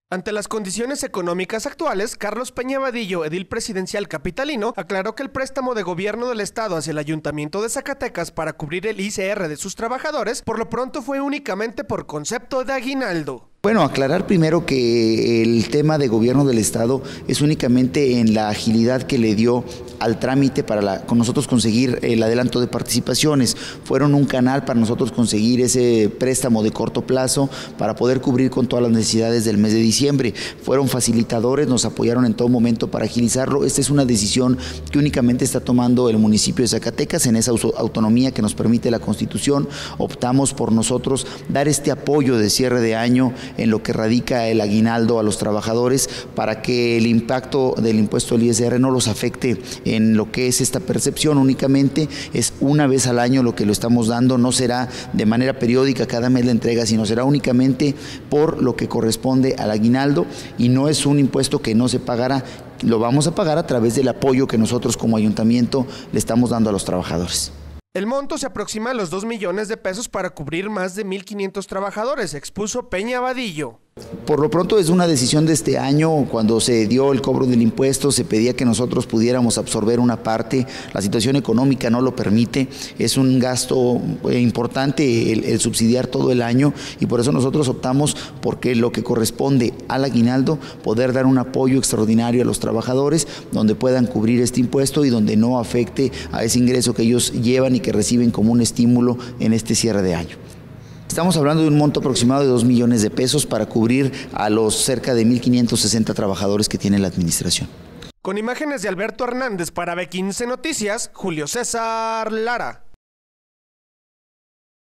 Ante las condiciones económicas actuales, Carlos Peña Vadillo, edil presidencial capitalino, aclaró que el préstamo de gobierno del estado hacia el Ayuntamiento de Zacatecas para cubrir el ISR de sus trabajadores, por lo pronto fue únicamente por concepto de aguinaldo. Bueno, aclarar primero que el tema de gobierno del estado es únicamente en la agilidad que le dio al trámite para con nosotros conseguir el adelanto de participaciones. Fueron un canal para nosotros conseguir ese préstamo de corto plazo para poder cubrir con todas las necesidades del mes de diciembre. Fueron facilitadores, nos apoyaron en todo momento para agilizarlo. Esta es una decisión que únicamente está tomando el municipio de Zacatecas en esa autonomía que nos permite la Constitución. Optamos por nosotros dar este apoyo de cierre de año en lo que radica el aguinaldo a los trabajadores para que el impacto del impuesto del ISR no los afecte en lo que es esta percepción. Únicamente es una vez al año lo que lo estamos dando, no será de manera periódica cada mes la entrega, sino será únicamente por lo que corresponde al aguinaldo y no es un impuesto que no se pagará, lo vamos a pagar a través del apoyo que nosotros como ayuntamiento le estamos dando a los trabajadores. El monto se aproxima a los 2 millones de pesos para cubrir más de 1,500 trabajadores, expuso Peña Vadillo. Por lo pronto es una decisión de este año. Cuando se dio el cobro del impuesto se pedía que nosotros pudiéramos absorber una parte, la situación económica no lo permite, es un gasto importante el subsidiar todo el año y por eso nosotros optamos porque lo que corresponde al aguinaldo, poder dar un apoyo extraordinario a los trabajadores donde puedan cubrir este impuesto y donde no afecte a ese ingreso que ellos llevan y que reciben como un estímulo en este cierre de año. Estamos hablando de un monto aproximado de 2 millones de pesos para cubrir a los cerca de 1,560 trabajadores que tiene la administración. Con imágenes de Alberto Hernández para B15 Noticias, Julio César Lara.